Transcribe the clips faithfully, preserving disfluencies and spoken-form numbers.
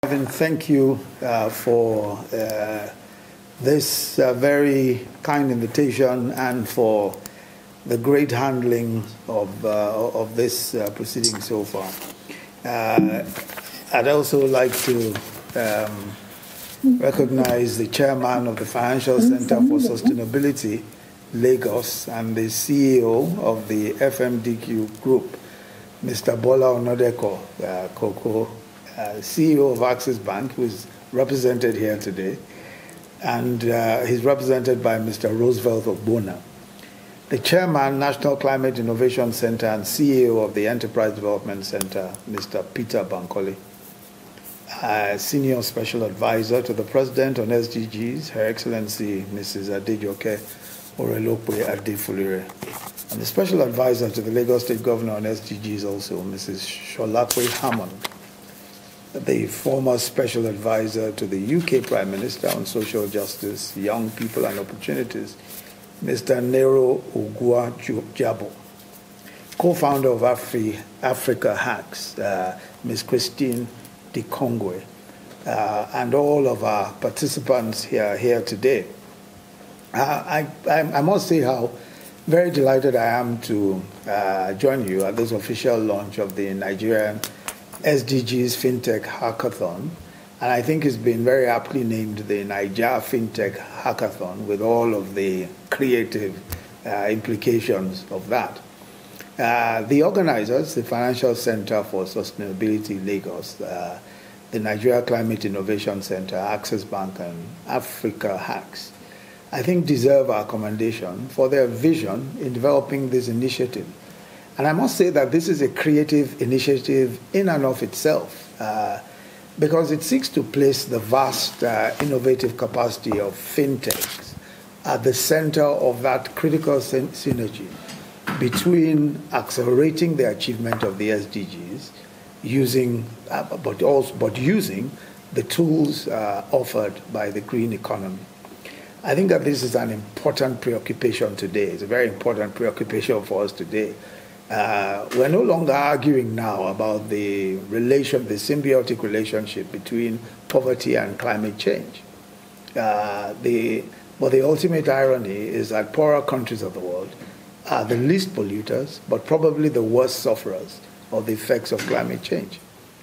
Thank you uh, for uh, this uh, very kind invitation and for the great handling of, uh, of this uh, proceeding so far. Uh, I'd also like to um, recognize the chairman of the Financial Center for Sustainability, Lagos, and the C E O of the F M D Q Group, Mister Bola Onodeko uh, Koko, uh, C E O of Access Bank, who is represented here today, and uh, he's represented by Mister Roosevelt Ogbonna. The chairman, National Climate Innovation Center, and C E O of the Enterprise Development Center, Mister Peter Bankole. Uh, Senior Special Advisor to the President on S D Gs, Her Excellency Missus Adejoke Orelokwe Adefulire. And the Special Advisor to the Lagos State Governor on S D Gs also, Missus Sholakwe Hammond. The former Special Advisor to the U K Prime Minister on Social Justice, Young People and Opportunities, Mister Nero Ogua Jabo. Co-founder of Afri Africa Hacks, uh, Miz Christine De Kongwe, uh, and all of our participants here, here today. Uh, I, I, I must say how very delighted I am to uh, join you at this official launch of the Nigerian S D Gs FinTech Hackathon. And I think it's been very aptly named the Niger FinTech Hackathon, with all of the creative uh, implications of that. Uh, the organizers, the Financial Center for Sustainability Lagos, uh, the Nigeria Climate Innovation Center, Access Bank, and Africa Hacks, I think deserve our commendation for their vision in developing this initiative. And I must say that this is a creative initiative in and of itself, uh, because it seeks to place the vast uh, innovative capacity of fintechs at the center of that critical syn synergy between accelerating the achievement of the S D Gs, using, uh, but also, but using the tools uh, offered by the green economy. I think that this is an important preoccupation today. It's a very important preoccupation for us today. Uh, we're no longer arguing now about the relation, the symbiotic relationship between poverty and climate change. Uh, the, but the ultimate irony is that poorer countries of the world are the least polluters, but probably the worst sufferers of the effects of climate change.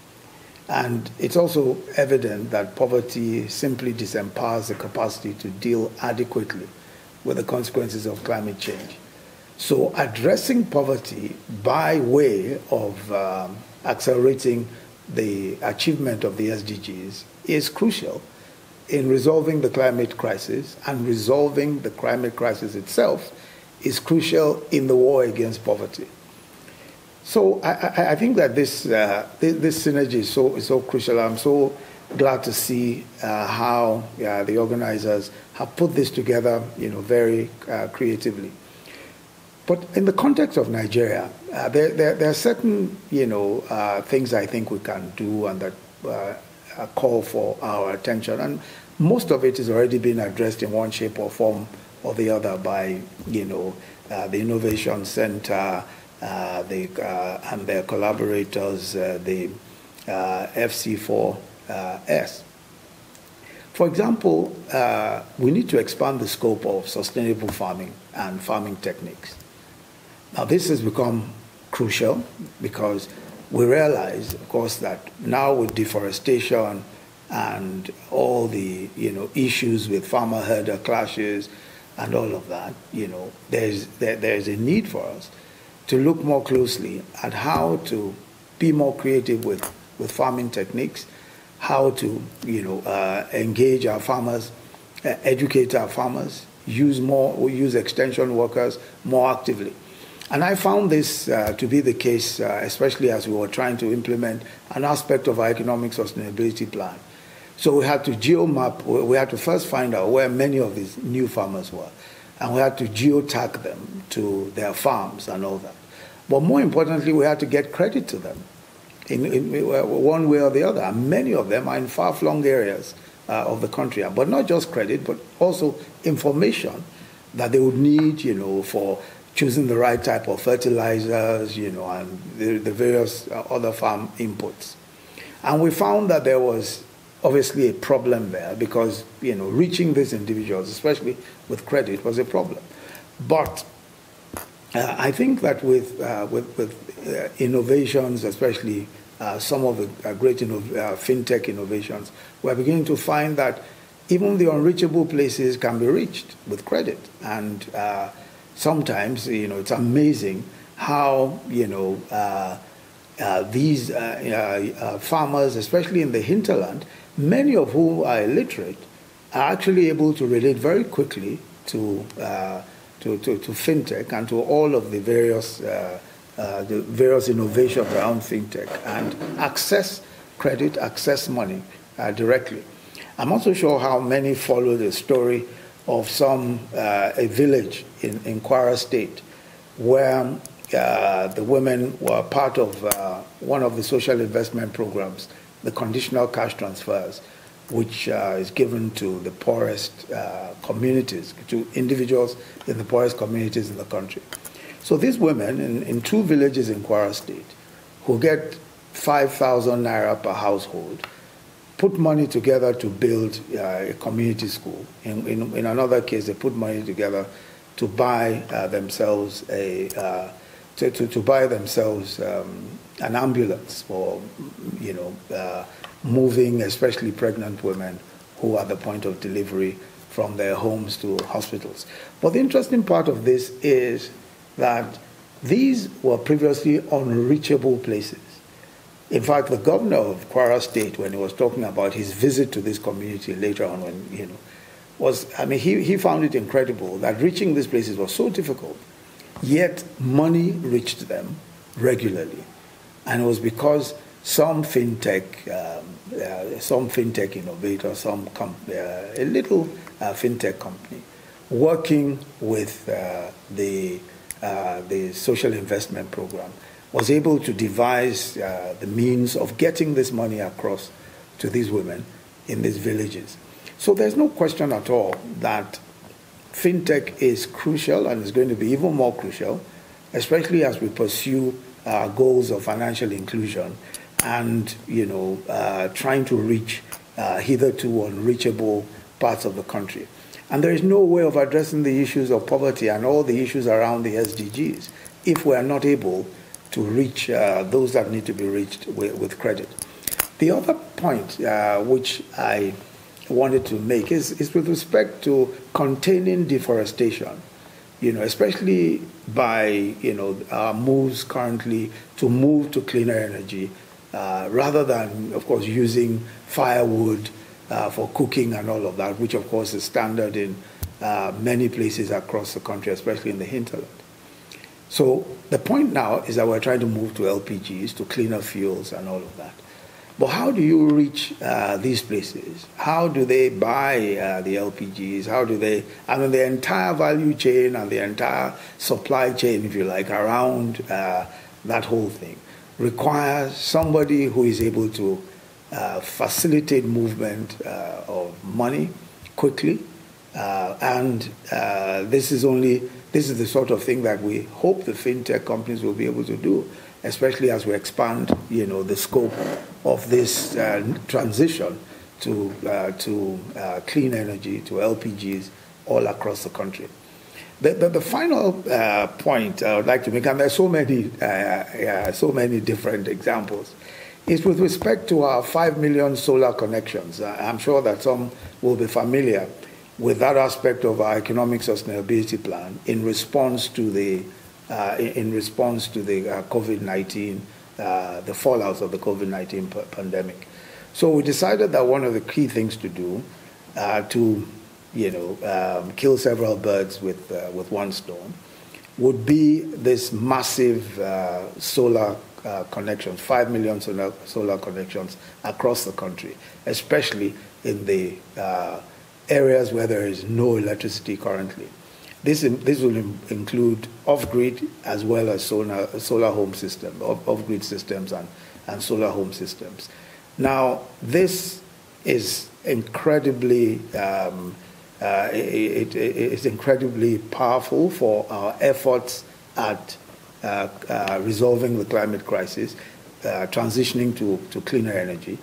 And it's also evident that poverty simply disempowers the capacity to deal adequately with the consequences of climate change. So addressing poverty by way of um, accelerating the achievement of the S D Gs is crucial in resolving the climate crisis, and resolving the climate crisis itself is crucial in the war against poverty. So I, I, I think that this, uh, this, this synergy is so, is so crucial. I'm so glad to see uh, how uh, the organizers have put this together, you know, very uh, creatively. But in the context of Nigeria, uh, there, there, there are certain, you know, uh, things I think we can do and that uh, call for our attention. And most of it is already being addressed in one shape or form or the other by, you know, uh, the Innovation Center, uh, the, uh, and their collaborators, uh, the uh, F C four S. For example, uh, we need to expand the scope of sustainable farming and farming techniques. Now, this has become crucial because we realize, of course, that now with deforestation and all the, you know, issues with farmer-herder clashes and all of that, you know, there's, there, there's a need for us to look more closely at how to be more creative with, with farming techniques, how to, you know, uh, engage our farmers, uh, educate our farmers, use more, use extension workers more actively. And I found this uh, to be the case, uh, especially as we were trying to implement an aspect of our economic sustainability plan. So we had to geomap, we had to first find out where many of these new farmers were, and we had to geotag them to their farms and all that. But more importantly, we had to get credit to them in, in one way or the other. And many of them are in far-flung areas uh, of the country, but not just credit, but also information that they would need, you know, for choosing the right type of fertilizers, you know, and the, the various other farm inputs. And we found that there was obviously a problem there because, you know, reaching these individuals, especially with credit, was a problem. But uh, I think that with, uh, with, with uh, innovations, especially uh, some of the uh, great inno uh, fintech innovations, we're beginning to find that even the unreachable places can be reached with credit. And uh, sometimes, you know, it's amazing how, you know, uh, uh, these uh, uh, uh, farmers, especially in the hinterland, many of whom are illiterate, are actually able to relate very quickly to, uh, to, to, to fintech and to all of the various, uh, uh, the various innovations around fintech and access credit, access money uh, directly. I'm also sure how many follow the story of some, uh, a village in, in Kwara State where uh, the women were part of uh, one of the social investment programs, the conditional cash transfers, which uh, is given to the poorest uh, communities, to individuals in the poorest communities in the country. So these women in, in two villages in Kwara State who get five thousand naira per household put money together to build uh, a community school. In, in, in another case, they put money together to buy uh, themselves a uh, to, to, to buy themselves um, an ambulance for, you know, uh, moving especially pregnant women who are at the point of delivery from their homes to hospitals. But the interesting part of this is that these were previously unreachable places. In fact, the governor of Kwara State, when he was talking about his visit to this community later on, when, you know, was, I mean, he, he found it incredible that reaching these places was so difficult, yet money reached them regularly. And it was because some fintech, um, uh, some fintech innovator, some com uh, a little uh, fintech company working with uh, the, uh, the social investment program was able to devise uh, the means of getting this money across to these women in these villages. So there's no question at all that fintech is crucial and is going to be even more crucial, especially as we pursue our goals of financial inclusion and, you know, uh, trying to reach uh, hitherto unreachable parts of the country. And there is no way of addressing the issues of poverty and all the issues around the S D Gs if we are not able to reach uh, those that need to be reached with, with credit. The other point uh, which I wanted to make is, is with respect to containing deforestation, you know, especially by, you know, our moves currently to move to cleaner energy uh, rather than, of course, using firewood uh, for cooking and all of that, which, of course, is standard in uh, many places across the country, especially in the hinterland. So the point now is that we're trying to move to L P Gs, to cleaner fuels and all of that. But how do you reach uh, these places? How do they buy uh, the L P Gs? How do they, I mean, the entire value chain and the entire supply chain, if you like, around uh, that whole thing requires somebody who is able to uh, facilitate movement uh, of money quickly. Uh, and uh, this is only, this is the sort of thing that we hope the fintech companies will be able to do, especially as we expand, you know, the scope of this uh, transition to, uh, to uh, clean energy, to L P Gs all across the country. The, the, the final uh, point I would like to make, and there are so many, uh, uh, so many different examples, is with respect to our five million solar connections. Uh, I'm sure that some will be familiar with that aspect of our economic sustainability plan in response to the uh, in response to the uh, COVID nineteen, uh, the fallouts of the COVID nineteen pandemic. So we decided that one of the key things to do uh, to, you know, um, kill several birds with uh, with one stone would be this massive uh, solar uh, connections, five million solar, solar connections across the country, especially in the uh, areas where there is no electricity currently. This, this will include off-grid as well as solar, solar home systems, off-grid systems and, and solar home systems. Now, this is incredibly, um, uh, it, it, it's incredibly powerful for our efforts at uh, uh, resolving the climate crisis, uh, transitioning to, to cleaner energy.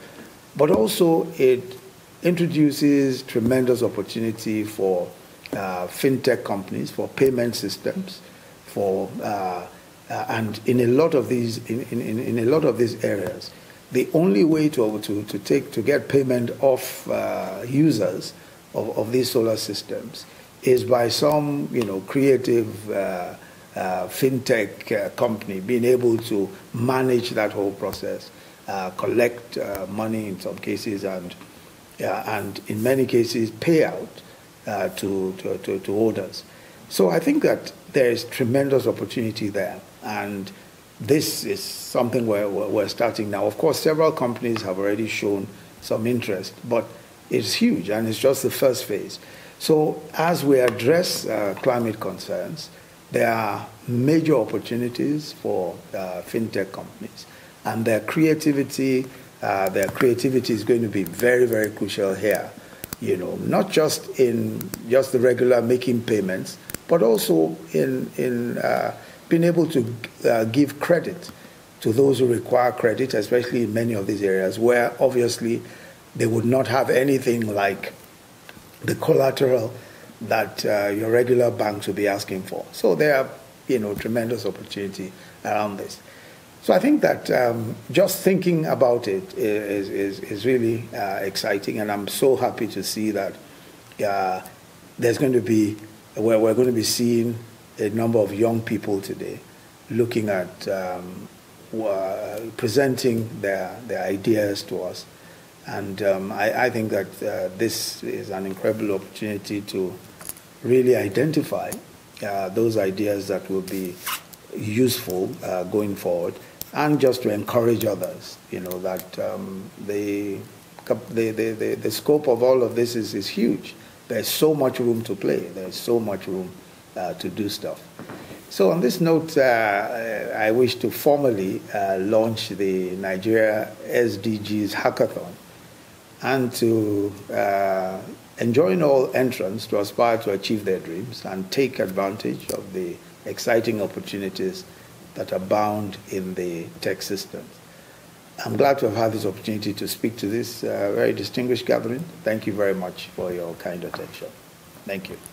but also it introduces tremendous opportunity for uh, fintech companies, for payment systems, for uh, uh, and in a lot of these in, in, in a lot of these areas, the only way to to, to take to get payment off uh, users of, of these solar systems is by some you know creative uh, uh, fintech uh, company being able to manage that whole process, uh, collect uh, money in some cases, and uh, and in many cases pay out uh, to, to, to to owners. So I think that there is tremendous opportunity there, and this is something where we're starting now. Of course, several companies have already shown some interest, but it's huge, and it's just the first phase. So as we address uh, climate concerns, there are major opportunities for uh, fintech companies, and their creativity, uh, their creativity is going to be very, very crucial here. You know, not just in just the regular making payments, but also in in uh, being able to uh, give credit to those who require credit, especially in many of these areas where obviously they would not have anything like the collateral that uh, your regular banks will be asking for. So there are, you know, tremendous opportunity around this. So I think that um, just thinking about it is, is, is really uh, exciting, and I'm so happy to see that uh, there's going to be, where we're going to be seeing a number of young people today looking at um, uh, presenting their, their ideas to us. And um, I, I think that uh, this is an incredible opportunity to really identify uh, those ideas that will be useful uh, going forward, and just to encourage others, you know, that um, the, the, the, the, the scope of all of this is, is huge. There's so much room to play. There's so much room uh, to do stuff. So on this note, uh, I wish to formally uh, launch the Nigeria S D Gs Hackathon, and to uh, enjoin all entrants to aspire to achieve their dreams and take advantage of the exciting opportunities that abound in the tech systems. I'm glad to have had this opportunity to speak to this uh, very distinguished gathering. Thank you very much for your kind attention. Thank you.